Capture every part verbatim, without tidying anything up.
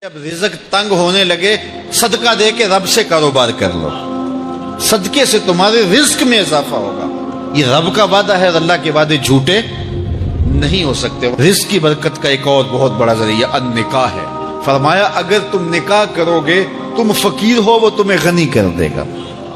جب رزق تنگ ہونے لگے صدقہ دے کے رب سے کاروبار کر لو، صدقے سے تمہارے رزق میں اضافہ ہوگا۔ یہ رب کا وعدہ ہے، اللہ کے وعدے جھوٹے نہیں ہو سکتے۔ رزق کی برکت کا ایک اور بہت بڑا ذریعہ النکاح ہے۔ فرمایا اگر تم نکاح کرو گے، تم فقیر ہو وہ تمہیں غنی کر دے گا۔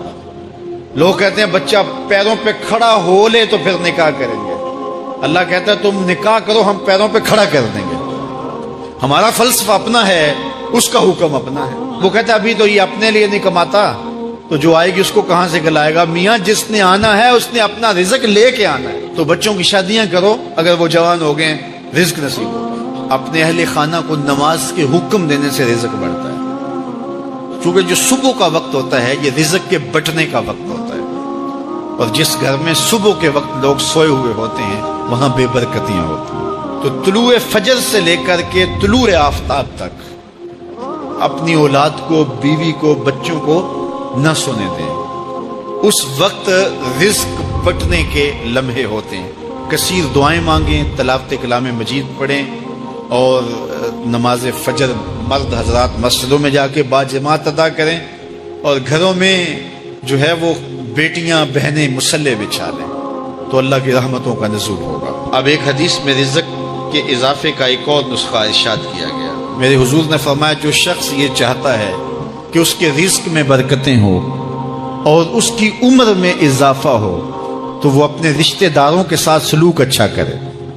لوگ کہتے ہیں بچہ پیروں پہ کھڑا ہو لے تو پھر نکاح کریں گے، اللہ کہتا ہے تم نکاح کرو ہم پیروں پہ کھڑا کر دیں گے۔ ہمارا فلسفہ اپنا ہے، اس کا حکم اپنا ہے۔ وہ کہتا ہے ابھی تو یہ اپنے لیے نہیں کماتا تو جو آئے گی اس کو کہاں سے کھلائے گا؟ میاں جس نے آنا ہے اس نے اپنا رزق لے کے آنا ہے۔ تو بچوں کی شادیاں کرو اگر وہ جوان ہو گئے، رزق نصیب ہو۔ اپنے اہل خانہ کو نماز کے حکم دینے سے رزق بڑھتا ہے، کیونکہ جو صبح کا وقت ہوتا ہے یہ رزق کے بٹنے کا وقت ہوتا ہے، اور جس گھر میں صبح کے وقت لوگ سوئے ہوئے ہوتے ہیں وہاں بے برکتیاں ہوتی ہیں۔ تو طلوع فجر سے لے کر کے طلوع آفتاب تک اپنی اولاد کو، بیوی کو، بچوں کو نہ سونے دیں۔ اس وقت رزق بٹنے کے لمحے ہوتے ہیں۔ کثیر دعائیں مانگیں، تلاوت کلام مجید پڑھیں، اور نماز فجر مرد حضرات مسجدوں میں جا کے باجماعت ادا کریں، اور گھروں میں جو ہے وہ بیٹیاں بہنیں مصلے بچھا لیں تو اللہ کی رحمتوں کا نزول ہوگا۔ اب ایک حدیث میں رزق کے اضافے کا ایک اور نسخہ ارشاد کیا گیا۔ میرے حضور نے فرمایا جو شخص یہ چاہتا ہے کہ اس کے رزق میں برکتیں ہوں اور اس کی عمر میں اضافہ ہو تو وہ اپنے رشتہ داروں کے ساتھ سلوک اچھا کرے۔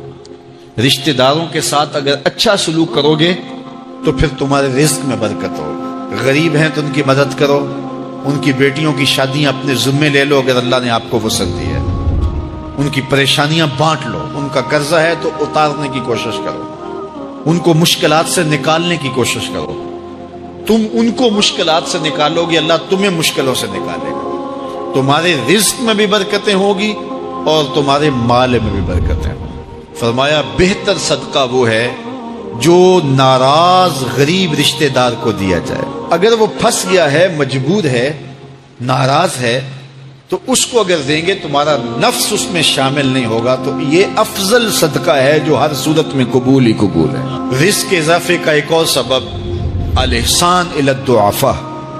رشتہ داروں کے ساتھ اگر اچھا سلوک کرو گے تو پھر تمہارے رزق میں برکت ہو۔ غریب ہیں تو ان کی مدد کرو، ان کی بیٹیوں کی شادیاں اپنے ذمے لے لو اگر اللہ نے آپ کو وسعت دی ہے، ان کی پریشانیاں بانٹ لو، ان کا قرضہ ہے تو اتارنے کی کوشش کرو، ان کو مشکلات سے نکالنے کی کوشش کرو۔ تم ان کو مشکلات سے نکالو گے، اللہ تمہیں مشکلوں سے نکالے گا۔ تمہارے رزق میں بھی برکتیں ہوگی اور تمہارے مال میں بھی برکتیں ہوں۔ فرمایا بہتر صدقہ وہ ہے جو ناراض غریب رشتہ دار کو دیا جائے۔ اگر وہ پھنس گیا ہے، مجبور ہے، ناراض ہے، تو اس کو اگر دیں گے تمہارا نفس اس میں شامل نہیں ہوگا، تو یہ افضل صدقہ ہے جو ہر صورت میں قبول ہی قبول ہے۔ رزق کے اضافے کا ایک اور سبب الاحسان الی الضعفاء،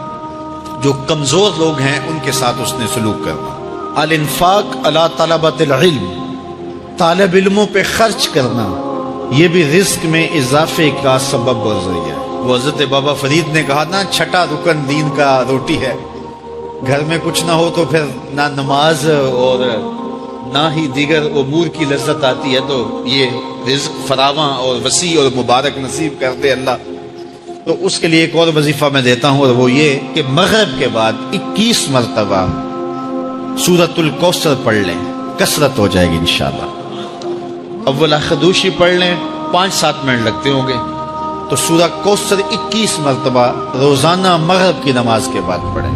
جو کمزور لوگ ہیں ان کے ساتھ اس نے سلوک کرنا۔ الانفاق علی طلبۃ العلم، طالب علموں پہ خرچ کرنا، یہ بھی رزق میں اضافے کا سبب اور ذریعہ ہے۔ وہ حضرت بابا فرید نے کہا نا چھٹا رکن دین کا روٹی ہے۔ گھر میں کچھ نہ ہو تو پھر نہ نماز اور نہ ہی دیگر امور کی لذت آتی ہے، تو یہ رزق فراواں اور وسیع اور مبارک نصیب کر دے اللہ۔ تو اس کے لیے ایک اور وظیفہ میں دیتا ہوں، اور وہ یہ کہ مغرب کے بعد اکیس مرتبہ سورۃ الکوثر پڑھ لیں، کثرت ہو جائے گی انشاءاللہ۔ اول خدوشی پڑھ لیں، پانچ سات منٹ لگتے ہوں گے، تو سورہ کوثر اکیس مرتبہ روزانہ مغرب کی نماز کے بعد پڑھیں۔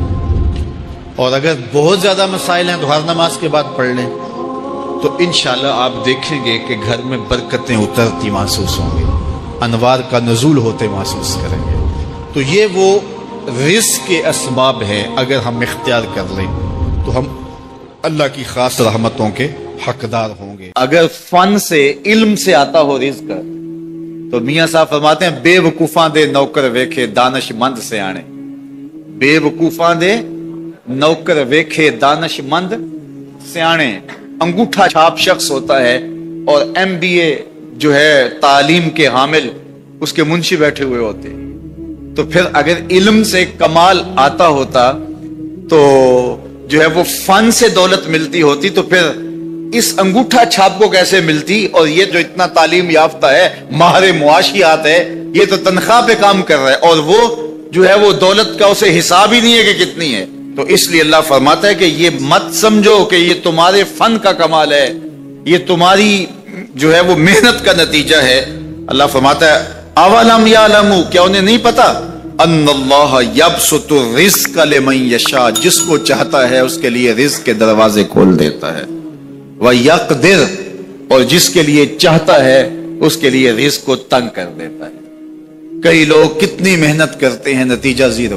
اور اگر بہت زیادہ مسائل ہیں تو ہر نماز کے بعد پڑھ لیں، تو انشاءاللہ آپ دیکھیں گے کہ گھر میں برکتیں اترتی محسوس ہوں گی، انوار کا نزول ہوتے محسوس کریں گے۔ تو یہ وہ رزق کے اسباب ہیں، اگر ہم اختیار کر لیں تو ہم اللہ کی خاص رحمتوں کے حقدار ہوں گے۔ اگر فن سے، علم سے آتا ہو رزق، تو میاں صاحب فرماتے ہیں بے وقوفاں دے نوکر ویکھے دانش مند سے آنے۔ بے وقوفاں دے نوکر ویکھے دانش مند سیانے۔ انگوٹھا چھاپ شخص ہوتا ہے اور ایم بی اے جو ہے تعلیم کے حامل اس کے منشی بیٹھے ہوئے ہوتے، تو پھر اگر علم سے کمال آتا ہوتا تو جو ہے وہ فن سے دولت ملتی ہوتی، تو پھر اس انگوٹھا چھاپ کو کیسے ملتی؟ اور یہ جو اتنا تعلیم یافتہ ہے، ماہر معاشیات ہے، یہ تو تنخواہ پہ کام کر رہا ہے، اور وہ جو ہے وہ دولت کا اسے حساب ہی نہیں ہے کہ کتنی ہے۔ تو اس لیے اللہ فرماتا ہے کہ یہ مت سمجھو کہ یہ تمہارے فن کا کمال ہے، یہ تمہاری جو ہے وہ محنت کا نتیجہ ہے۔ اللہ فرماتا ہے اولم یعلموا، کیا انہیں نہیں پتا؟ ان اللہ یبسط الرزق لمن یشاء، جس کو چاہتا ہے اس کے لیے رزق کے دروازے کھول دیتا ہے، وَيَقْدِرْ، اور جس کے لیے چاہتا ہے اس کے لیے رزق کو تنگ کر دیتا ہے۔ کئی لوگ کتنی محنت کرتے ہیں، نتیجہ زیرو،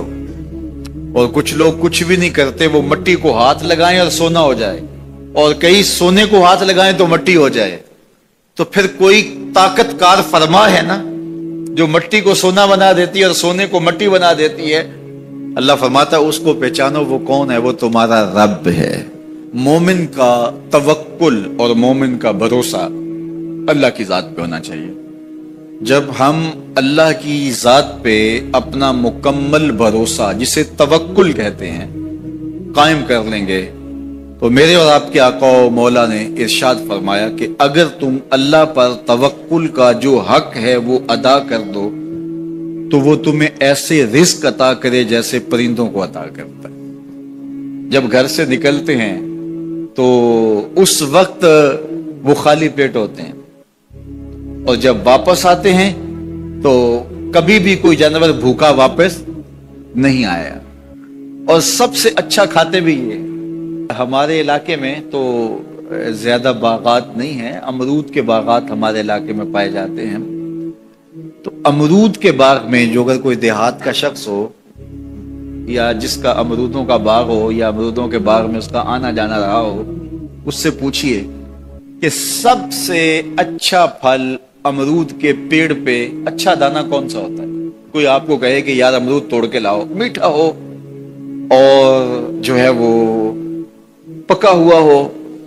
اور کچھ لوگ کچھ بھی نہیں کرتے، وہ مٹی کو ہاتھ لگائیں اور سونا ہو جائے، اور کئی سونے کو ہاتھ لگائیں تو مٹی ہو جائے۔ تو پھر کوئی طاقت کار فرما ہے نا जो मट्टी को सोना बना देती है और सोने को मट्टी बना देती है, अल्लाह फरमाता है उसको पहचानो, वो कौन है? वो तुम्हारा रब है। मोमिन का तवक्कुल और मोमिन का भरोसा अल्लाह की जात पे होना चाहिए। जब हम अल्लाह की जात पे अपना मुकम्मल भरोसा, जिसे तवक्कुल कहते हैं, कायम कर लेंगे, तो मेरे और आपके आका व मौला ने इरशाद फरमाया कि अगर तुम अल्लाह पर तवक्कुल का जो हक है वो अदा कर दो, तो वो तुम्हें ऐसे रिस्क अता करे जैसे परिंदों को अता करता है। जब घर से निकलते हैं तो उस वक्त वो खाली पेट होते हैं, और जब वापस आते हैं तो कभी भी कोई जानवर भूखा वापस नहीं आया। और सबसे अच्छा खाते भी ये। हमारे इलाके में तो ज्यादा बागात नहीं है, अमरूद के बागात हमारे इलाके में पाए जाते हैं। तो अमरूद के बाग में जो अगर कोई देहात का शख्स हो या जिसका अमरूदों का बाग हो या अमरूदों के बाग में उसका आना जाना रहा हो, उससे पूछिए कि सबसे अच्छा फल अमरूद के पेड़ पे अच्छा दाना कौन सा होता है। कोई आपको कहे कि यार अमरूद तोड़ के लाओ, मीठा हो और जो है वो पका हुआ हो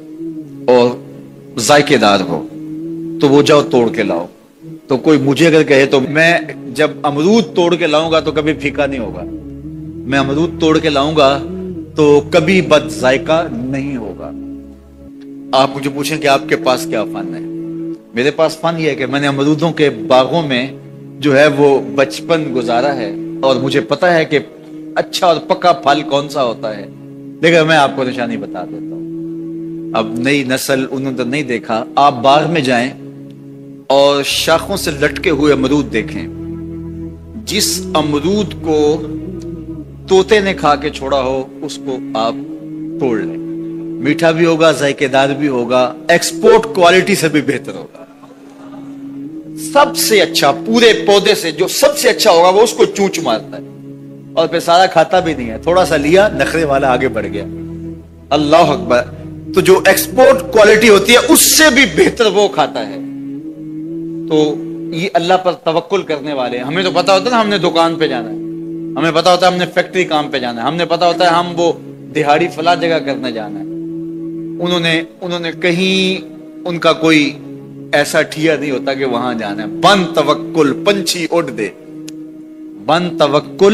और जायकेदार हो, तो वो जाओ तोड़ के लाओ। तो कोई मुझे अगर कहे तो मैं जब अमरूद तोड़ के लाऊंगा तो कभी फीका नहीं होगा, मैं अमरूद तोड़ के लाऊंगा तो कभी बद जायका नहीं होगा। आप मुझे पूछें कि आपके पास क्या फन है? मेरे पास फन ये है कि मैंने अमरूदों के बागों में जो है वो बचपन गुजारा है, और मुझे पता है कि अच्छा और पक्का फल कौन सा होता है। लेकिन मैं आपको निशानी बता देता हूं। अब नई नस्ल उन्होंने तो नहीं देखा, आप बाग में जाएं और शाखों से लटके हुए अमरूद देखें। जिस अमरूद को तोते ने खा के छोड़ा हो उसको आप तोड़ लें, मीठा भी होगा, जायकेदार भी होगा, एक्सपोर्ट क्वालिटी से भी बेहतर होगा। सबसे अच्छा पूरे पौधे से जो सबसे अच्छा होगा वो उसको चूंच मारता है और फिर सारा खाता भी नहीं है, थोड़ा सा लिया, नखरे वाला आगे बढ़ गया। अल्लाह अकबर। तो जो एक्सपोर्ट क्वालिटी होती है उससे भी बेहतर वो खाता है। तो ये अल्लाह पर तवक्कुल करने वाले हैं। हमें तो पता होता है ना हमने दुकान पे जाना है, हमें पता होता है हमने फैक्ट्री काम पे जाना है, हमने पता होता है हम वो दिहाड़ी फला जगह करने जाना है। उन्होंने उन्होंने कहीं उनका कोई ऐसा ठिया नहीं होता कि वहां जाना है। बन तवक्कुल पंछी उड़ दे, बन तवक्कुल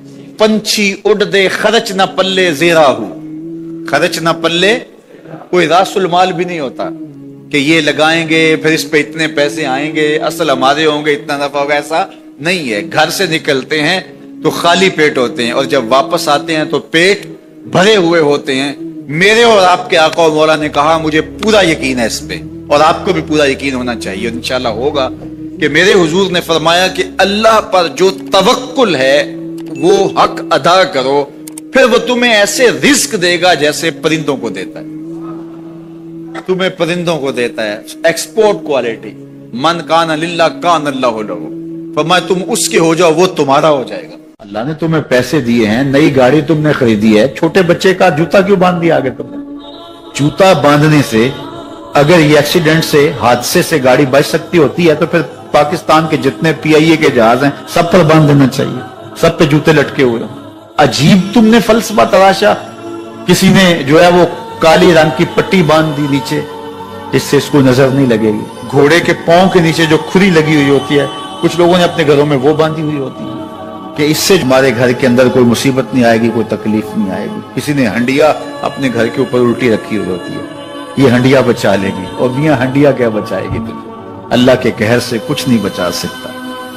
पंछी उड़ दे, खर्च ना पल्ले जेरा हूं, खर्च ना पल्ले, कोई रासुल माल भी नहीं होता कि ये लगाएंगे फिर इस पे इतने पैसे आएंगे, असल हमारे होंगे, इतना नफा होगा, ऐसा नहीं है। घर से निकलते हैं तो खाली पेट होते हैं और जब वापस आते हैं तो पेट भरे हुए होते हैं। मेरे और आपके आका और मौला ने कहा, मुझे पूरा यकीन है इस पे और आपको भी पूरा यकीन होना चाहिए, इंशाल्लाह होगा, कि मेरे हुजूर ने फरमाया कि अल्लाह पर जो तवक्कुल है वो हक अदा करो, फिर वो तुम्हें ऐसे रिस्क देगा जैसे परिंदों को देता है, तुम्हें परिंदों को देता है। Export quality. मन कान लिल्लाह कान अल्लाहु लहू, फरमाया तुम उसके हो जाओ वो तुम्हारा हो जाएगा। अल्लाह ने तुम्हें पैसे दिए हैं, नई गाड़ी तुमने खरीदी है, छोटे बच्चे का जूता क्यों बांध दिया आगे तुमने? जूता बांधने से अगर ये एक्सीडेंट से, हादसे से गाड़ी बच सकती होती है तो फिर पाकिस्तान के जितने पीआईए के जहाज हैं सब पर बांध देना चाहिए, सब पे जूते लटके हुए। अजीब तुमने फलसफा तराशा। किसी ने जो है वो काली रंग की पट्टी बांध दी नीचे, इससे इसको नजर नहीं लगेगी। घोड़े के पांव के नीचे जो खुरी लगी हुई होती है, कुछ लोगों ने अपने घरों में वो बांधी हुई होती है कि इससे हमारे घर के अंदर कोई मुसीबत नहीं आएगी, कोई तकलीफ नहीं आएगी। किसी ने हंडिया अपने घर के ऊपर उल्टी रखी हुई होती है, ये हंडिया बचा लेगी। और मियां हंडिया क्या बचाएगी तुझे? अल्लाह के कहर से कुछ नहीं बचा सकता।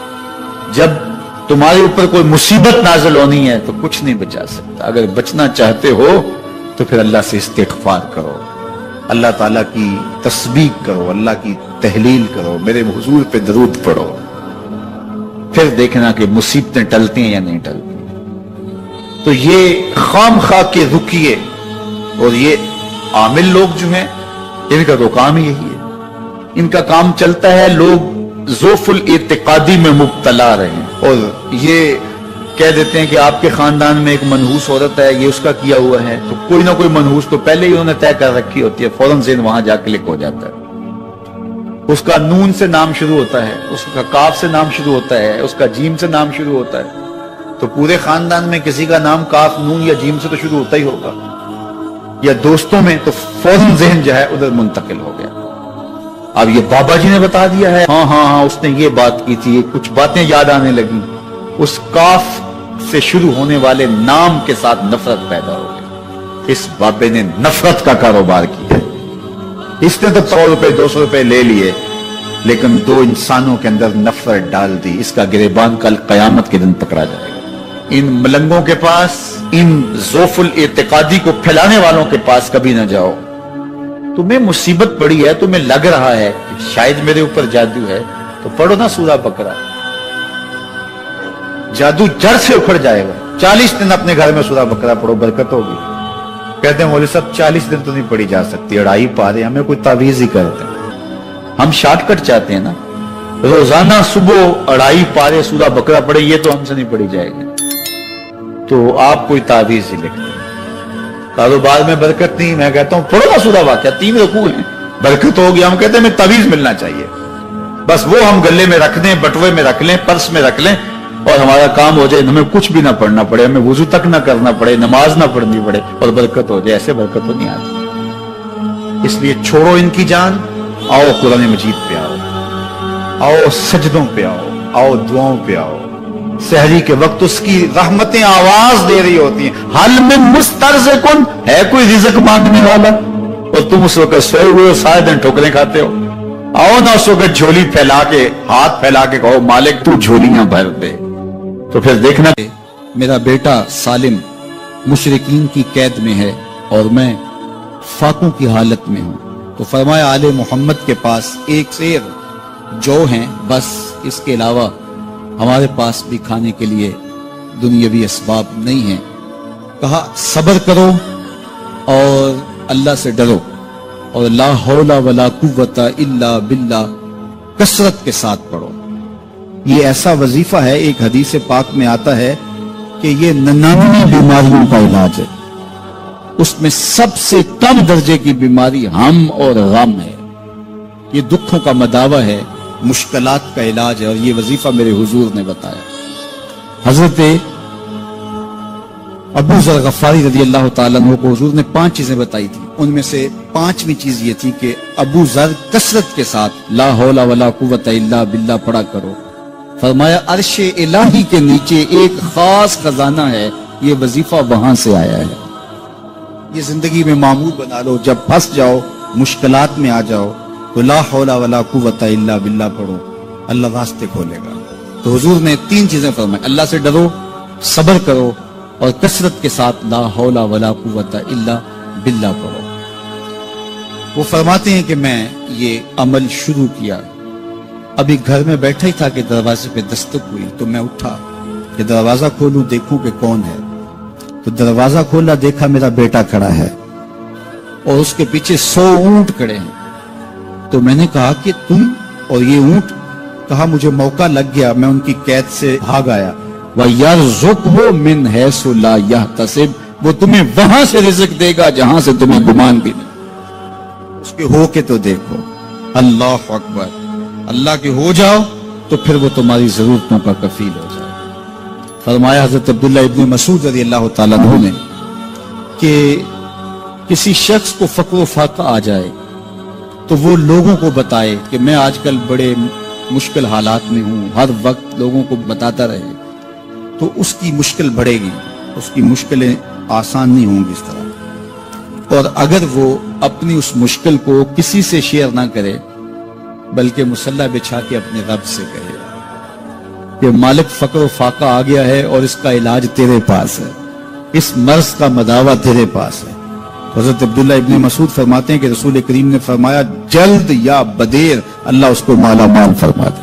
जब तुम्हारे ऊपर कोई मुसीबत नाज़िल होनी है तो कुछ नहीं बचा सकता। अगर बचना चाहते हो तो फिर अल्लाह से इस्तिग़फ़ार करो, अल्लाह ताला की तस्बीह करो, अल्लाह की तहलील करो, मेरे हुजूर पे दरूद पढ़ो, फिर देखना कि मुसीबतें टलती हैं या नहीं टलती। तो ये खाम खा के रुकिए। और ये आमिल लोग जो हैं इनका तो काम ही यही है, इनका काम चलता है लोग ज़ोफुल इत्तिकादी में मुब्तला रहे और ये कह देते हैं कि आपके खानदान में एक मनहूस औरत है, ये उसका किया हुआ है, तो कोई ना कोई मनहूस तो पहले ही उन्होंने तय कर रखी होती है, फौरन ज़हन वहां जाके क्लिक हो जाता है। اس کا نون سے نام شروع ہوتا ہے، اس کا کاف سے نام شروع ہوتا ہے، اس کا جیم سے نام شروع ہوتا ہے، تو پورے خاندان میں کسی کا نام کاف، نون یا جیم سے تو شروع ہوتا ہی ہوگا، یا دوستوں میں، تو فوراً ذہن جو ہے ادھر منتقل ہو گیا۔ اب یہ بابا جی نے بتا دیا ہے، ہاں ہاں ہاں اس نے یہ بات کی تھی، کچھ باتیں یاد آنے لگی، اس کاف سے شروع ہونے والے نام کے ساتھ نفرت پیدا ہو گئی۔ اس بابے نے نفرت کا کاروبار کیا، اس نے تو سو روپے دو سو روپے لے لیے، لیکن دو انسانوں کے اندر نفرت ڈال دی۔ اس کا گریبان کل قیامت کے دن پکڑا جائے گا۔ ان ملنگوں کے پاس، ان ذوف الاعتقادی کو پھیلانے والوں کے پاس کبھی نہ جاؤ۔ تمہیں مصیبت پڑی ہے، تمہیں لگ رہا ہے کہ شاید میرے اوپر جادو ہے، تو پڑھو نا سورہ بقرہ، جادو جڑ سے اکھڑ جائے گا۔ چالیس دن اپنے گھر میں سورہ بقرہ پڑھو، برکت ہوگی۔ کہتے ہیں مولوی صاحب چالیس دن تو نہیں پڑھی جا سکتی، اڑائی پارے ہمیں کوئی تعویذ ہی کرتے ہیں، ہم شارٹ کٹ چاہتے ہیں نا، روزانہ صبح اڑائی پارے سورہ بقرہ پڑھے، یہ تو ہم سے نہیں پڑھی جائے گی، تو آپ کوئی تعویذ ہی لکھتے ہیں۔ کاروبار میں برکت نہیں، میں کہتا ہوں پڑھو نا سورہ واقعہ، تین رکوع ہیں، برکت ہوگی۔ ہم کہتے ہیں ہمیں تعویذ ملنا چاہیے، بس وہ ہم گلے میں رکھ دیں، بٹوے میں رکھ لیں، پرس میں رکھ لیں، اور ہمارا کام ہو جائے، ہمیں کچھ بھی نہ پڑھنا پڑے، ہمیں وضو تک نہ کرنا پڑے، نماز نہ پڑھنی پڑے، اور برکت ہو جائے۔ ایسے برکت تو نہیں آتی۔ اس لیے چھوڑو ان کی جان، آؤ قرآن مجید پہ آؤ، آؤ سجدوں پہ آؤ، آؤ دعاؤں پہ آؤ۔ سحری کے وقت اس کی رحمتیں آواز دے رہی ہوتی ہیں، حل میں مسترزقن، ہے کوئی رزق مانگنے والا، اور تم اس وقت سوئے ہوئے ہو، سارے دن ٹھوکریں کھاتے ہو۔ آؤ نا اس وقت جھولی پھیلا کے، ہاتھ پھیلا کے کہو مالک تو جھولیاں بھر دے۔ تو پھر دیکھنا، میرا بیٹا سالم مشرکین کی قید میں ہے اور میں فاقوں کی حالت میں ہوں، تو فرمایا آل محمد کے پاس ایک سیر جو ہیں، بس اس کے علاوہ ہمارے پاس بھی کھانے کے لیے دنیاوی اسباب نہیں ہیں۔ کہا صبر کرو اور اللہ سے ڈرو، اور لا حول ولا قوت الا باللہ کثرت کے ساتھ پڑھو۔ یہ ایسا وظیفہ ہے، ایک حدیث پاک میں آتا ہے کہ یہ ننانوے بیماریوں کا علاج ہے، اس میں سب سے کم درجے کی بیماری ہم اور غم ہے، یہ دکھوں کا مداوع ہے، مشکلات کا علاج ہے، اور یہ وظیفہ میرے حضور نے بتایا۔ حضرت ابو ذر غفاری رضی اللہ تعالیٰ عنہ کو حضور نے پانچ چیزیں بتائی تھی، ان میں سے پانچویں چیز یہ تھی کہ ابو ذر کثرت کے ساتھ لا حول ولا قوت الا باللہ پڑھا کرو۔ فرمایا عرش الہی کے نیچے ایک خاص خزانہ ہے، یہ وظیفہ وہاں سے آیا ہے، یہ زندگی میں معمول بنا لو، جب پھنس جاؤ، مشکلات میں آ جاؤ تو لا حول ولا قوت الا باللہ پڑھو، اللہ راستے کھولے گا۔ تو حضور نے تین چیزیں فرمائی، اللہ سے ڈرو، صبر کرو، اور کثرت کے ساتھ لا حول ولا قوت الا باللہ پڑھو۔ وہ فرماتے ہیں کہ میں یہ عمل شروع کیا، ابھی گھر میں بیٹھا ہی تھا کہ دروازے پہ دستک ہوئی، تو میں اٹھا کہ دروازہ کھولوں دیکھوں کہ کون ہے، تو دروازہ کھولا، دیکھا میرا بیٹا کھڑا ہے اور اس کے پیچھے سو اونٹ کھڑے ہیں۔ تو میں نے کہا کہ تم اور یہ اونٹ؟ کہا مجھے موقع لگ گیا، میں ان کی قید سے بھاگ آیا۔ وَيَرْزُقْهُ مِنْ حَيْثُ لَا يَحْتَسِبُ، وہ تمہیں وہاں سے رزق دے گا جہاں سے تمہیں گمان بھی نہیں۔ اس کے ہو کے تو دیکھو، اللہ اکبر، اللہ کے ہو جاؤ تو پھر وہ تمہاری ضرورتوں کا کفیل ہو جائے۔ فرمایا حضرت عبداللہ ابن مسعود رضی اللہ تعالیٰ عنہ نے کہ کسی شخص کو فقر و فاقہ آ جائے تو وہ لوگوں کو بتائے کہ میں آج کل بڑے مشکل حالات میں ہوں، ہر وقت لوگوں کو بتاتا رہے، تو اس کی مشکل بڑھے گی، اس کی مشکلیں آسان نہیں ہوں گی اس طرح۔ اور اگر وہ اپنی اس مشکل کو کسی سے شیئر نہ کرے بلکہ مسلح بچھا کے اپنے رب سے کہے کہ مالک فقر و فاقہ آ گیا ہے اور اس کا علاج تیرے پاس ہے، اس مرض کا مداوع تیرے پاس ہے۔ حضرت عبداللہ ابن مسعود فرماتے ہیں کہ رسول کریم نے فرمایا جلد یا بدیر اللہ اس کو مالا مال فرما دے۔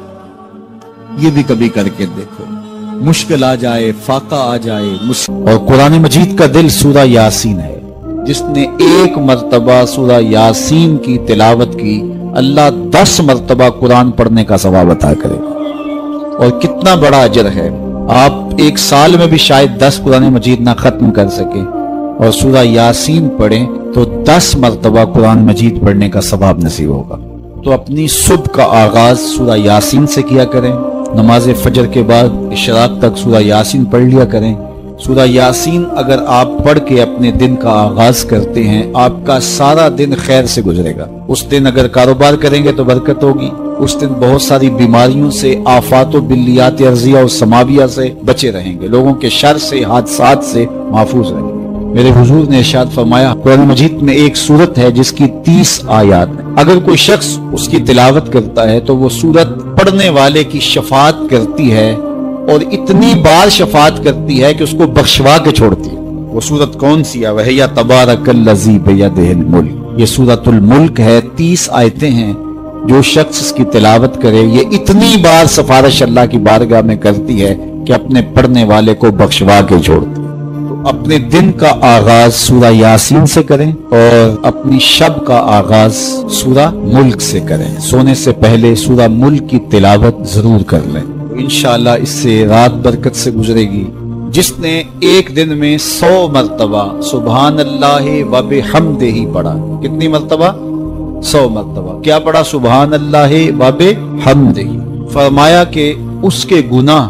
یہ بھی کبھی کر کے دیکھو، مشکل آ جائے، فاقہ آ جائے، اور قرآن مجید کا دل سورہ یاسین ہے، جس نے ایک مرتبہ سورہ یاسین کی تلاوت کی اللہ دس مرتبہ قرآن پڑھنے کا ثواب عطا کرے، اور کتنا بڑا اجر ہے۔ آپ ایک سال میں بھی شاید دس قرآن مجید نہ ختم کر سکے، اور سورہ یاسین پڑھیں تو دس مرتبہ قرآن مجید پڑھنے کا ثواب نصیب ہوگا۔ تو اپنی صبح کا آغاز سورہ یاسین سے کیا کریں، نماز فجر کے بعد اشراق تک سورہ یاسین پڑھ لیا کریں۔ سورہ یاسین اگر آپ پڑھ کے اپنے دن کا آغاز کرتے ہیں، آپ کا سارا دن خیر سے گزرے گا۔ اس دن اگر کاروبار کریں گے تو برکت ہوگی، اس دن بہت ساری بیماریوں سے، آفات و بلیات ارضیہ و سماویہ سے بچے رہیں گے، لوگوں کے شر سے، حادثات سے محفوظ رہیں گے۔ میرے حضور نے ارشاد فرمایا، قرآن مجید میں ایک سورت ہے جس کی تیس آیات ہیں، اگر کوئی شخص اس کی تلاوت کرتا ہے تو وہ سورت پڑھنے والے کی شفاعت کرتی ہے، اور اتنی بار شفاعت کرتی ہے کہ اس کو بخشوا کے چھوڑتی ہے۔ وہ سورت کون سی ہے؟ وہی تبارک الذی بیدہ الملک، یہ سورت الملک ہے، تیس آیتیں ہیں۔ جو شخص اس کی تلاوت کرے یہ اتنی بار سفارش اللہ کی بارگاہ میں کرتی ہے کہ اپنے پڑھنے والے کو بخشوا کے چھوڑتی ہے۔ تو اپنے دن کا آغاز سورہ یاسین سے کریں اور اپنی شب کا آغاز سورہ ملک سے کریں۔ سونے سے پہلے سورہ ملک کی تلاوت ضرور کر لیں، انشاءاللہ اس سے رات برکت سے گزرے گی۔ جس نے ایک دن میں سو مرتبہ سبحان اللہ و بحمدہ پڑھا، کتنی مرتبہ؟ سو مرتبہ کیا پڑھا؟ سبحان اللہ و بحمدہ، فرمایا کہ اس کے گناہ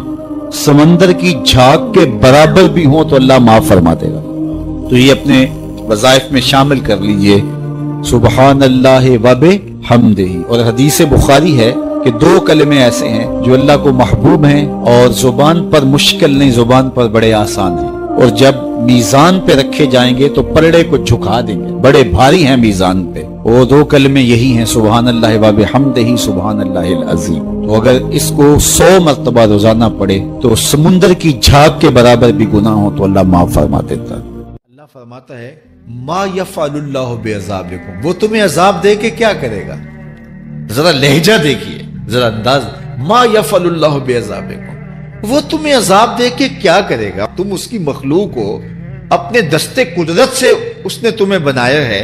سمندر کی جھاگ کے برابر بھی ہوں تو اللہ معاف فرما دے گا۔ تو یہ اپنے وظائف میں شامل کر لیجئے، سبحان اللہ و بحمدہ۔ اور حدیث بخاری ہے کہ دو کلمے ایسے ہیں جو اللہ کو محبوب ہیں اور زبان پر مشکل نہیں، زبان پر بڑے آسان ہیں، اور جب میزان پہ رکھے جائیں گے تو پلڑے کو جھکا دیں گے، بڑے بھاری ہیں میزان پہ۔ وہ دو کلمے یہی ہیں، سبحان اللہ و بحمدہ، سبحان اللہ العظیم۔ تو اگر اس کو سو مرتبہ روزانہ پڑھے تو سمندر کی جھاگ کے برابر بھی گناہ ہو تو اللہ معاف فرما دیتا ہے۔ اللہ فرماتا ہے ما یفعل اللہ بعذابکم، وہ تمہیں عذاب دے کے کیا کرے گا؟ ذرا لہجہ دیکھیے، ذرا انداز، ما یفعل اللہ بعذابکم، وہ تمہیں عذاب دے کے کیا کرے گا؟ تم اس کی مخلوق ہو، اپنے دستے قدرت سے اس نے تمہیں بنایا ہے،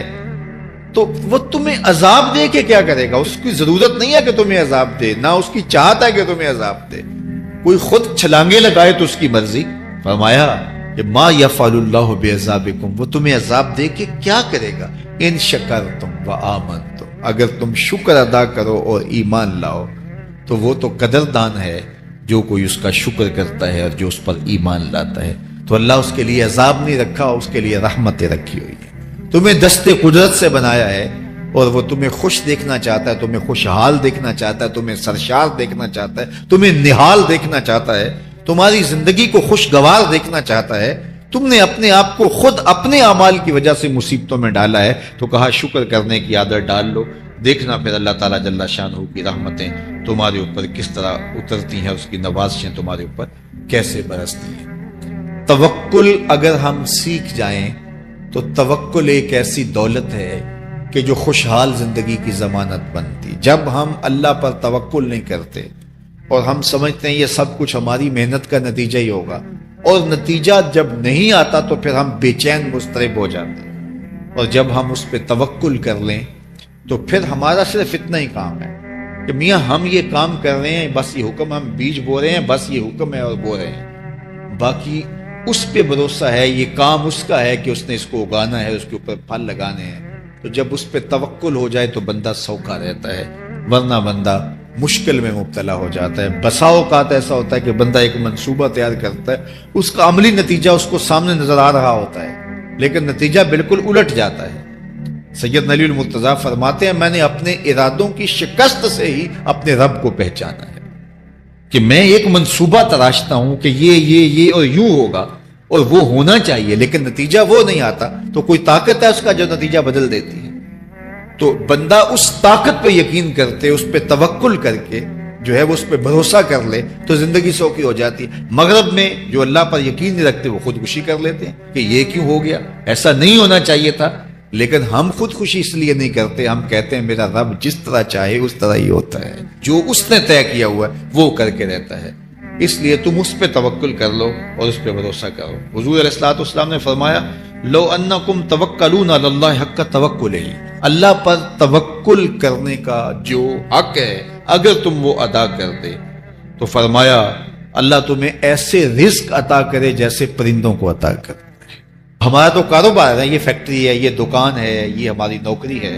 تو وہ تمہیں عذاب دے کے کیا کرے گا؟ اس کی ضرورت نہیں ہے کہ تمہیں عذاب دے، نہ اس کی چاہت ہے کہ تمہیں عذاب دے، کوئی خود چھلانگے لگائے تو اس کی مرضی۔ فرمایا کہ ما یفعل اللہ بعذابکم، وہ تمہیں عذاب دے کے کیا کرے گا؟ ان شکرتم و آمنتم، اگر تم شکر ادا کرو اور ایمان لاؤ تو وہ تو قدردان ہے جو کوئی اس کا شکر کرتا ہے اور جو اس پر ایمان لاتا ہے۔ تو اللہ اس کے لیے عذاب نہیں رکھا، اس کے لیے رحمتیں رکھی ہوئی ہیں۔ تمہیں دستے قدرت سے بنایا ہے اور وہ تمہیں خوش دیکھنا چاہتا ہے، تمہیں خوشحال دیکھنا چاہتا ہے، تمہیں سرشار دیکھنا چاہتا ہے، تمہیں نہال دیکھنا چاہتا ہے، تمہاری زندگی کو خوشگوار دیکھنا چاہتا ہے۔ تم نے اپنے آپ کو خود اپنے اعمال کی وجہ سے مصیبتوں میں ڈالا ہے، تو کہا شکر کرنے کی عادت ڈال لو، دیکھنا پھر اللہ تعالیٰ جل شانہ کی رحمتیں تمہارے اوپر کس طرح اترتی ہیں، اس کی نوازشیں تمہارے اوپر کیسے برستی ہیں۔ توکل اگر ہم سیکھ جائیں تو توکل ایک ایسی دولت ہے کہ جو خوشحال زندگی کی ضمانت بنتی۔ جب ہم اللہ پر توکل نہیں کرتے اور ہم سمجھتے ہیں یہ سب کچھ ہماری محنت کا نتیجہ ہی ہوگا، اور نتیجہ جب نہیں آتا تو پھر ہم بے چین مضطرب ہو جاتے ہیں، اور جب ہم اس پہ توکل کر لیں تو پھر ہمارا صرف اتنا ہی کام ہے کہ میاں ہم یہ کام کر رہے ہیں، بس یہ حکم، ہم بیج بو رہے ہیں، بس یہ حکم ہے اور بو رہے ہیں، باقی اس پہ بھروسہ ہے، یہ کام اس کا ہے کہ اس نے اس کو اگانا ہے، اس کے اوپر پھل لگانے ہیں۔ تو جب اس پہ توکل ہو جائے تو بندہ سوکھا رہتا ہے، ورنہ بندہ مشکل میں مبتلا ہو جاتا ہے۔ بسا اوقات ایسا ہوتا ہے کہ بندہ ایک منصوبہ تیار کرتا ہے، اس کا عملی نتیجہ اس کو سامنے نظر آ رہا ہوتا ہے، لیکن نتیجہ بالکل الٹ جاتا ہے۔ سید علی المرتضیٰ فرماتے ہیں میں نے اپنے ارادوں کی شکست سے ہی اپنے رب کو پہچانا ہے، کہ میں ایک منصوبہ تراشتا ہوں کہ یہ یہ یہ اور یوں ہوگا اور وہ ہونا چاہیے، لیکن نتیجہ وہ نہیں آتا، تو کوئی طاقت ہے اس کا جو نتیجہ بدل دیتی ہے۔ تو بندہ اس طاقت پہ یقین کرتے، اس پہ توکل کر کے جو ہے وہ اس پہ بھروسہ کر لے تو زندگی سوکھی ہو جاتی ہے۔ مغرب میں جو اللہ پر یقین نہیں رکھتے وہ خودکشی کر لیتے ہیں کہ یہ کیوں ہو گیا، ایسا نہیں ہونا چاہیے تھا، لیکن ہم خودکشی اس لیے نہیں کرتے، ہم کہتے ہیں میرا رب جس طرح چاہے اس طرح ہی ہوتا ہے، جو اس نے طے کیا ہوا ہے وہ کر کے رہتا ہے۔ اس لیے تم اس پہ توکل کر لو اور اس پہ بھروسہ کرو۔ حضور علیہ الصلوۃ والسلام نے فرمایا لو انکم توکلون علی اللہ حق توکلہ، اللہ پر توکل کرنے کا جو حق ہے اگر تم وہ ادا کر دے تو فرمایا اللہ تمہیں ایسے رزق عطا کرے جیسے پرندوں کو عطا کرے۔ ہمارا تو کاروبار ہے، یہ فیکٹری ہے، یہ دکان ہے، یہ ہماری نوکری ہے،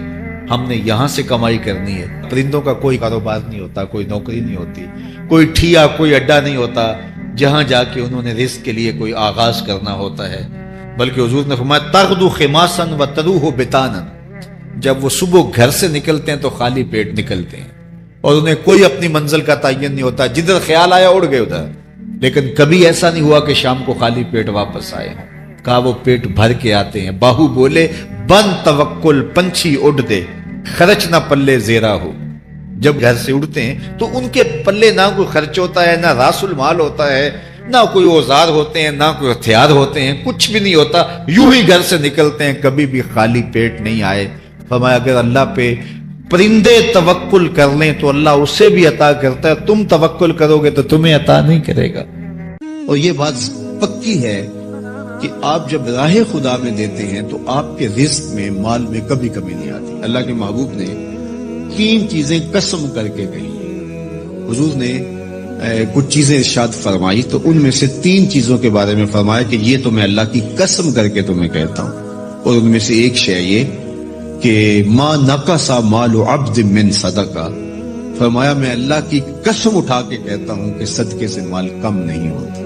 ہم نے یہاں سے کمائی کرنی ہے. پرندوں کا کوئی کاروبار نہیں ہوتا, کوئی نوکری نہیں ہوتی, کوئی ٹھیا کوئی اڈا نہیں ہوتا جہاں جا کے انہوں نے رزق کے لیے کوئی آغاز کرنا ہوتا ہے. بلکہ حضور نے فرمایا تغدو خماسن و تروح بطانن, جب وہ صبح گھر سے نکلتے ہیں تو خالی پیٹ نکلتے ہیں اور انہیں کوئی اپنی منزل کا تعین نہیں ہوتا, جدھر خیال آیا اڑ گئے ادھر. لیکن کبھی ایسا نہیں ہوا کہ شام کو خالی پیٹ واپس آئے ہیں. کہا وہ پیٹ بھر کے آتے ہیں. باہو بولے بن توکل پنچھی اڑ دے, خرچ نہ پلے زیرا ہو. جب گھر سے اڑتے ہیں تو ان کے پلے نہ کوئی خرچ ہوتا ہے, نہ راس المال ہوتا ہے, نہ کوئی اوزار ہوتے ہیں, نہ کوئی ہتھیار ہوتے ہیں, کچھ بھی نہیں ہوتا. یوں ہی گھر سے نکلتے ہیں, کبھی بھی خالی پیٹ نہیں آئے. فرمایا اگر اللہ پہ پرندے توکل کر لیں تو اللہ اسے بھی عطا کرتا ہے, تم توکل کرو گے تو تمہیں عطا نہیں کرے گا. اور یہ بات پکی ہے کہ آپ جب راہ خدا میں دیتے ہیں تو آپ کے رزق میں مال میں کبھی کمی نہیں آتی. اللہ کے محبوب نے تین چیزیں قسم کر کے کہی. حضور نے کچھ چیزیں ارشاد فرمائی تو ان میں سے تین چیزوں کے بارے میں فرمایا کہ یہ تو میں اللہ کی قسم کر کے تمہیں کہتا ہوں. اور ان میں سے ایک شے یہ کہ ما نقصا مال عبد من صدقہ. فرمایا میں اللہ کی قسم اٹھا کے کہتا ہوں کہ صدقے سے مال کم نہیں ہوتا.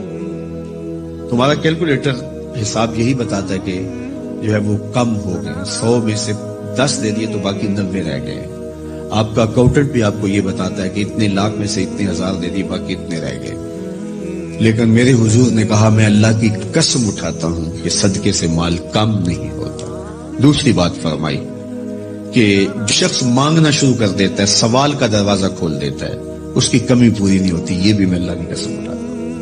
تمہارا کیلکولیٹر حساب یہی بتاتا ہے کہ جو ہے وہ کم ہو گئے. سو میں سے دس دے دیے تو باقی نبے رہ گئے. آپ کا اکاؤنٹنٹ بھی آپ کو یہ بتاتا ہے کہ اتنے لاکھ میں سے اتنے ہزار دے دیے باقی اتنے رہ گئے. لیکن میرے حضور نے کہا میں اللہ کی قسم اٹھاتا ہوں کہ صدقے سے مال کم نہیں ہوتا. دوسری بات فرمائی کہ جو شخص مانگنا شروع کر دیتا ہے, سوال کا دروازہ کھول دیتا ہے, اس کی کمی پوری نہیں ہوتی. یہ بھی میں اللہ کی قسم اٹھاتا ہوں.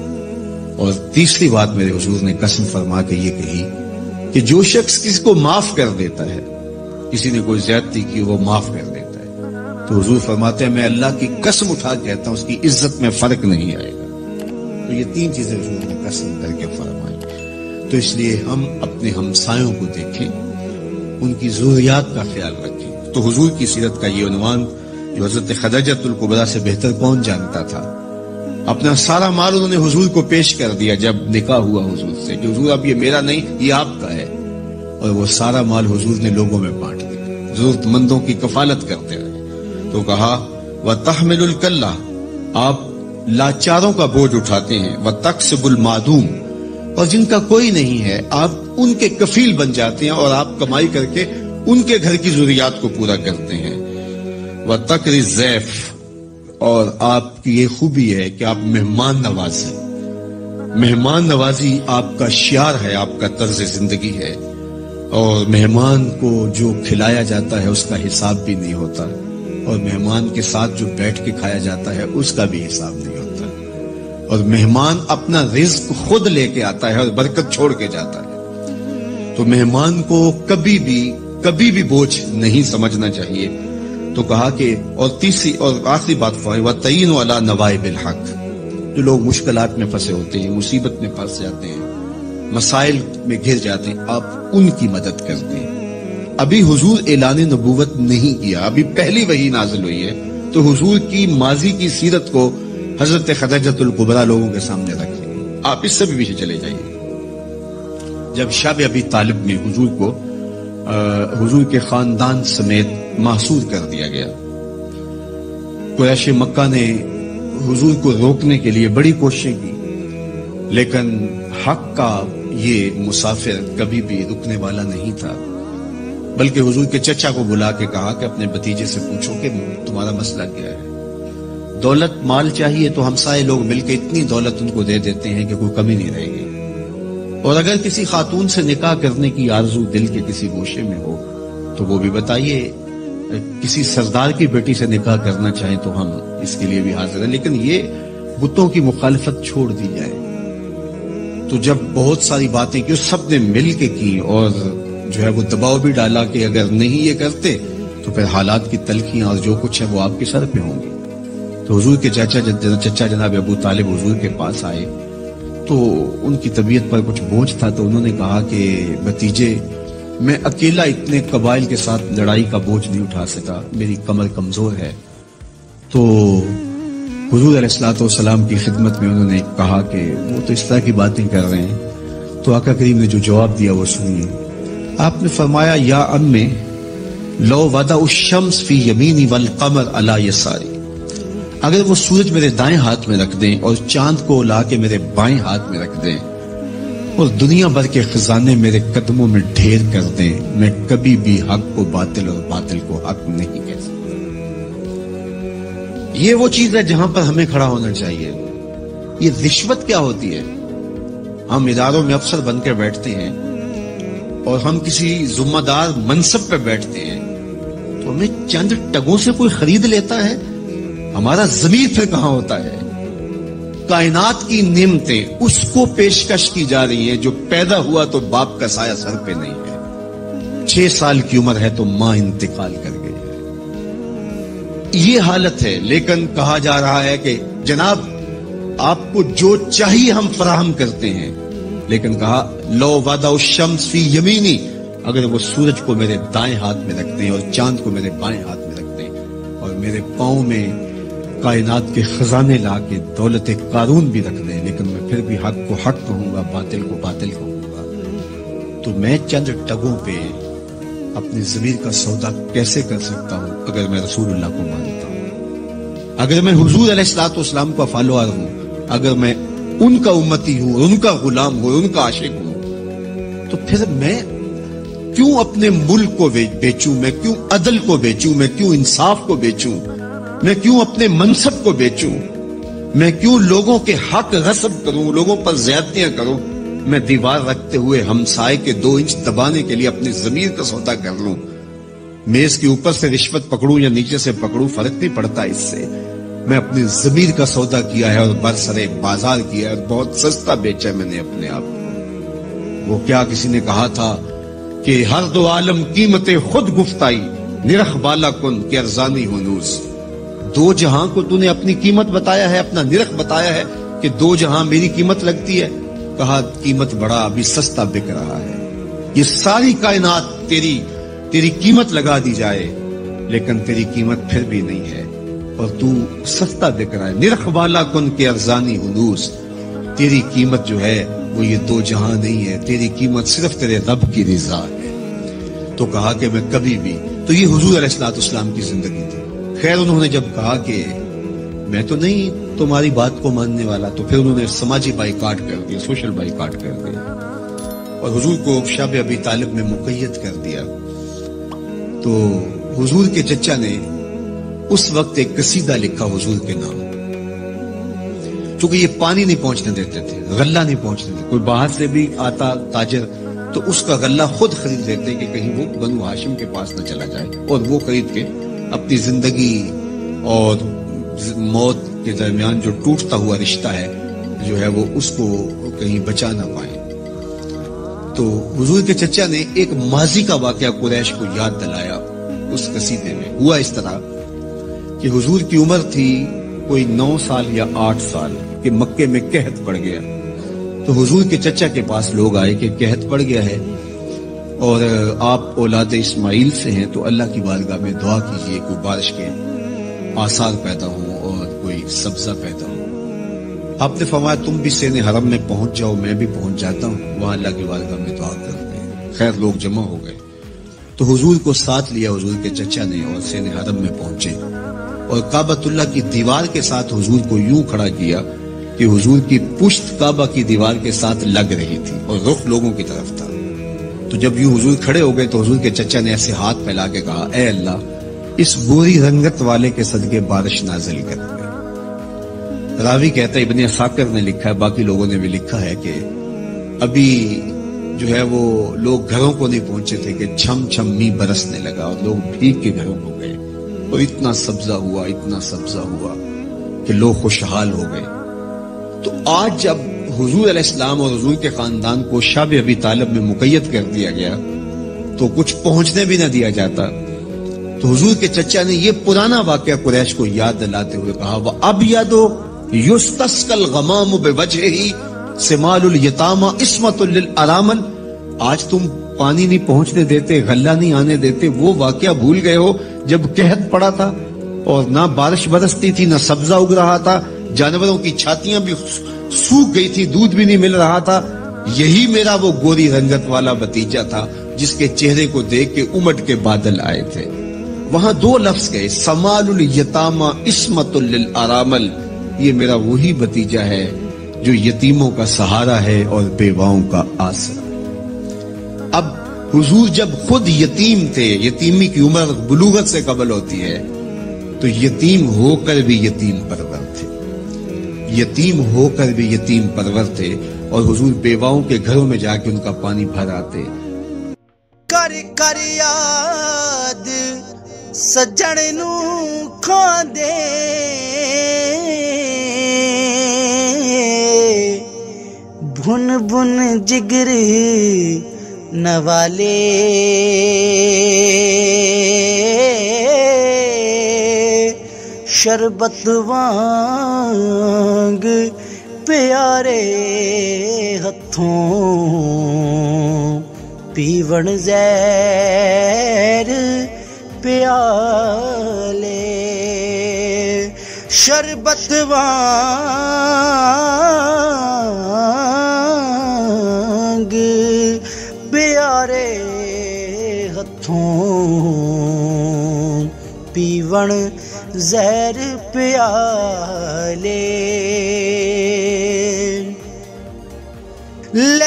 اور تیسری بات میرے حضور نے قسم فرما کے یہ کہی کہ جو شخص کسی کو معاف کر دیتا ہے, کسی نے کوئی زیادتی کی وہ معاف کر دیتا ہے, تو حضور فرماتے ہیں میں اللہ کی قسم اٹھا کے کہتا ہوں اس کی عزت میں فرق نہیں آئے گا. تو یہ تین چیزیں حضور نے قسم کر کے فرمائی. تو اس لیے ہم اپنے ہمسایوں کو دیکھیں, ان کی ضروریات کا خیال رکھیں. تو حضور کی سیرت کا یہ عنوان جو حضرت خدیجہ الکبریٰ سے بہتر کون جانتا تھا, اپنا سارا مال انہوں نے حضور کو پیش کر دیا جب نکاح ہوا حضور سے کہ حضور اب یہ میرا نہیں یہ آپ کا ہے. اور وہ سارا مال حضور نے لوگوں میں بانٹ دیا, ضرورت مندوں کی کفالت کرتے رہے. تو کہا وَتَحْمِلُ الْكَلَّةَ, آپ لاچاروں کا بوجھ اٹھاتے ہیں. وَتَقْسِبُ الْمَعْدُومَ, اور جن کا کوئی نہیں ہے آپ ان کے کفیل بن جاتے ہیں اور آپ کمائی کر کے ان کے گھر کی ضروریات کو پورا کرتے ہیں. وَتَقْرِ الضَّيْفَ, اور آپ کی یہ خوبی ہے کہ آپ مہمان نواز ہیں. مہمان نوازی آپ کا شعار ہے, آپ کا طرز زندگی ہے. اور مہمان کو جو کھلایا جاتا ہے اس کا حساب بھی نہیں ہوتا, اور مہمان کے ساتھ جو بیٹھ کے کھایا جاتا ہے اس کا بھی حساب نہیں ہوتا. اور مہمان اپنا رزق خود لے کے آتا ہے اور برکت چھوڑ کے جاتا ہے. تو مہمان کو کبھی بھی کبھی بھی بوجھ نہیں سمجھنا چاہیے. تو کہا کہ اور تیسری اور آخری بات فرمائی وَتَعِينُ عَلَى نَوَائِبِ الْحَقِّ, جو لوگ مشکلات میں پھنسے ہوتے ہیں, مصیبت میں پھنس جاتے ہیں, مسائل میں گھر جاتے ہیں, آپ ان کی مدد کرتے ہیں. ابھی حضور اعلان نبوت نہیں کیا, ابھی پہلی وحی نازل ہوئی ہے. تو حضور کی ماضی کی سیرت کو حضرت خدیجہ الکبریٰ لوگوں کے سامنے رکھیں. آپ اس سے بھی پیچھے چلے جائیے. جب شب ابی طالب میں حضور کو حضور کے خاندان سمیت محصور کر دیا گیا, قریش مکہ نے حضور کو روکنے کے لیے بڑی کوششیں کی, لیکن حق کا یہ مسافر کبھی بھی رکنے والا نہیں تھا. بلکہ حضور کے چچا کو بلا کے کہا کہ اپنے بھتیجے سے پوچھو کہ تمہارا مسئلہ کیا ہے. دولت مال چاہیے تو ہمسائے لوگ مل کے اتنی دولت ان کو دے دیتے ہیں کہ کوئی کمی نہیں رہے گی. اور اگر کسی خاتون سے نکاح کرنے کی آرزو دل کے کسی گوشے میں ہو تو وہ بھی بتائیے. کسی سردار کی بیٹی سے نکاح کرنا چاہیں تو ہم اس کے لیے بھی حاضر ہیں, لیکن یہ بتوں کی مخالفت چھوڑ دی جائے. تو جب بہت ساری باتیں کی سب نے مل کے کی اور جو ہے وہ دباؤ بھی ڈالا کہ اگر نہیں یہ کرتے تو پھر حالات کی تلخیاں اور جو کچھ ہے وہ آپ کے سر پہ ہوں گی. تو حضور کے چاچا چچا جناب ابو طالب حضور کے پاس آئے تو ان کی طبیعت پر کچھ بوجھ تھا. تو انہوں نے کہا کہ بھتیجے میں اکیلا اتنے قبائل کے ساتھ لڑائی کا بوجھ نہیں اٹھا سکا, میری کمر کمزور ہے. تو حضور علیہ الصلوۃ والسلام کی خدمت میں انہوں نے کہا کہ وہ تو اس طرح کی باتیں کر رہے ہیں. تو آقا کریم نے جو جواب دیا وہ سنیے. آپ نے فرمایا یا امی لو وضع الشمس فی یمینی والقمر علی یساری، اگر وہ سورج میرے دائیں ہاتھ میں رکھ دیں اور چاند کو لا کے میرے بائیں ہاتھ میں رکھ دیں اور دنیا بھر کے خزانے میرے قدموں میں ڈھیر کر دیں، میں کبھی بھی حق کو باطل اور باطل کو حق نہیں کہہ سکتا۔ یہ وہ چیز ہے جہاں پر ہمیں کھڑا ہونا چاہیے۔ یہ رشوت کیا ہوتی ہے؟ ہم اداروں میں افسر بن کے بیٹھتے ہیں اور ہم کسی ذمہ دار منصب پہ بیٹھتے ہیں تو ہمیں چند ٹگوں سے کوئی خرید لیتا ہے، ہمارا ضمیر پھر کہاں ہوتا ہے؟ کائنات کی نعمتیں اس کو پیشکش کی جا رہی ہیں جو پیدا ہوا تو باپ کا سایہ سر پہ نہیں ہے، چھ سال کی عمر ہے تو ماں انتقال کر گئی ہے، یہ حالت ہے۔ لیکن کہا جا رہا ہے کہ جناب آپ کو جو چاہیے ہم فراہم کرتے ہیں، لیکن کہا لو وضع الشمس فی یمینی، اگر وہ سورج کو میرے دائیں ہاتھ میں رکھ دیں اور چاند کو میرے بائیں ہاتھ میں رکھ دیں اور میرے پاؤں میں کائنات کے خزانے لا کے دولت قارون بھی رکھ دیں، لیکن میں پھر بھی حق کو حق کہوں گا، باطل کو باطل کہوں گا، تو میں چند ٹگوں پہ اپنی ضمیر کا سودا کیسے کر سکتا ہوں اگر میں رسول اللہ کو مانتا ہوں، اگر میں حضور علیہ الصلوۃ والسلام کا فالوور ہوں، اگر میں ان کا امتی ہوں، ان کا غلام ہوں، ان کا عاشق ہوں، تو پھر میں کیوں اپنے ملک کو بیچوں، میں کیوں عدل کو بیچوں، میں کیوں انصاف کو بیچوں، میں کیوں اپنے منصب کو بیچوں، میں کیوں لوگوں کے حق غصب کروں، لوگوں پر زیادتیاں کروں، میں دیوار رکھتے ہوئے ہمسائے کے دو انچ دبانے کے لیے اپنی ضمیر کا سودا کر لوں، میز کے اوپر سے رشوت پکڑوں یا نیچے سے پکڑوں، فرق نہیں پڑتا اس سے، میں اپنی ضمیر کا سودا کیا ہے اور برسرے بازار کیا ہے اور بہت سستا بیچا ہے میں نے اپنے آپ کو۔ وہ کیا کسی نے کہا تھا کہ ہر دو عالم قیمت خود گفتائی، نرخ بالا کن کہ ارزانی ہنوز، دو جہاں کو تو نے اپنی قیمت بتایا ہے، اپنا نرخ بتایا ہے کہ دو جہاں میری قیمت لگتی ہے، کہا قیمت بڑا ابھی سستا بک رہا ہے، یہ ساری کائنات تیری تیری قیمت لگا دی جائے لیکن تیری قیمت پھر بھی نہیں ہے اور تو سستا بک رہا ہے، نرخ والا کن کے ارزانی حدوث، تیری قیمت جو ہے وہ یہ دو جہاں نہیں ہے، تیری قیمت صرف تیرے رب کی رضا ہے۔ تو کہا کہ میں کبھی بھی، تو یہ حضور علیہ الصلوۃ والسلام کی زندگی تھی۔ خیر انہوں نے جب کہا کہ میں تو نہیں تمہاری بات کو ماننے والا، تو پھر انہوں نے سماجی بائیکاٹ کر دیا، سوشل بائیکاٹ کر دیا اور حضور کو شب ابی طالب میں مقید کر دیا۔ تو حضور کے چچا نے اس وقت ایک قصیدہ لکھا حضور کے نام، چونکہ یہ پانی نہیں پہنچنے دیتے تھے، غلہ نہیں پہنچنے دیتے، کوئی باہر سے بھی آتا تاجر تو اس کا غلہ خود خرید لیتے کہ کہیں وہ بنو ہاشم کے پاس نہ چلا جائے، اور وہ خرید کے اپنی زندگی اور موت کے درمیان جو ٹوٹتا ہوا رشتہ ہے جو ہے وہ اس کو کہیں بچا نہ پائے۔ تو حضور کے چچا نے ایک ماضی کا واقعہ قریش کو یاد دلایا اس قصیدے میں۔ ہوا اس طرح کہ حضور کی عمر تھی کوئی نو سال یا آٹھ سال کہ مکے میں قحط پڑ گیا، تو حضور کے چچا کے پاس لوگ آئے کہ قحط پڑ گیا ہے اور آپ اولاد اسماعیل سے ہیں، تو اللہ کی بارگاہ میں دعا کیجئے کوئی بارش کے آثار پیدا ہوں اور کوئی سبزہ پیدا ہو۔ آپ نے فرمایا تم بھی سین حرم میں پہنچ جاؤ، میں بھی پہنچ جاتا ہوں، وہاں اللہ کی بارگاہ میں دعا کرتے ہیں۔ خیر لوگ جمع ہو گئے تو حضور کو ساتھ لیا حضور کے چچا نے اور سین حرم میں پہنچے اور کعبۃ اللہ کی دیوار کے ساتھ حضور کو یوں کھڑا کیا کہ حضور کی پشت کعبہ کی دیوار کے ساتھ لگ رہی تھی اور رخ لوگوں کی طرف تھا۔ تو جب یوں حضور کھڑے ہو گئے تو حضور کے چچا نے ایسے ہاتھ پھیلا کے کہا اے اللہ اس گوری رنگت والے کے صدقے بارش نازل کر دے۔ راوی کہتا ہے، ابن عساکر نے لکھا ہے، باقی لوگوں نے بھی لکھا ہے کہ ابھی جو ہے وہ لوگ گھروں کو نہیں پہنچے تھے کہ چھم چھم می برسنے لگا اور لوگ بھیگ کے گھروں کو گئے اور اتنا سبزہ ہوا اتنا سبزہ ہوا کہ لوگ خوشحال ہو گئے۔ تو آج جب حضور علیہ السلام اور حضور کے خاندان کو شب ابی طالب میں مقید کر دیا گیا تو کچھ پہنچنے بھی نہ دیا جاتا، تو حضور کے چچا نے یہ پرانا واقعہ قریش کو یاد دلاتے ہوئے کہا وَأَبْيَضُ يُسْتَسْقَى الْغَمَامُ بِوَجْهِهِ سِمَالُ الْيَتَامَى عِصْمَةٌ لِلْأَرَامِلِ۔ آج تم پانی نہیں پہنچنے دیتے، غلہ نہیں آنے دیتے، وہ واقعہ بھول گئے ہو جب قحط پڑا تھا اور نہ بارش برستی تھی نہ سبزہ اگ رہا تھا، جانوروں کی چھاتیاں بھی سوکھ گئی تھی، دودھ بھی نہیں مل رہا تھا، यही मेरा वो गोरी रंगत वाला भतीजा था जिसके चेहरे को देख के उमट के बादल आए थे। वहां दो लफ्ज गए, समालुल यतामा इस्मतुल लिल अरामल। ये मेरा वही भतीजा है जो यतीमों का सहारा है और बेवाओं का आसरा। अब हुजूर जब खुद यतीम थे, यतीमी की उम्र बुलूगत से कबल होती है, तो यतीम होकर भी यतीम परवर थे, यतीम होकर भी यतीम परवर थे। और हुजूर बेवाओं के घरों में जाके उनका पानी भर आते। कर कर याद सज्जण नू खांदे, भुन भुन जिगर नवाले, शरबत वांग प्यारे हथों, पीवण ज़हर प्याले, शरबत वांग प्यारे हथों, पीवण ज़हर प्याले।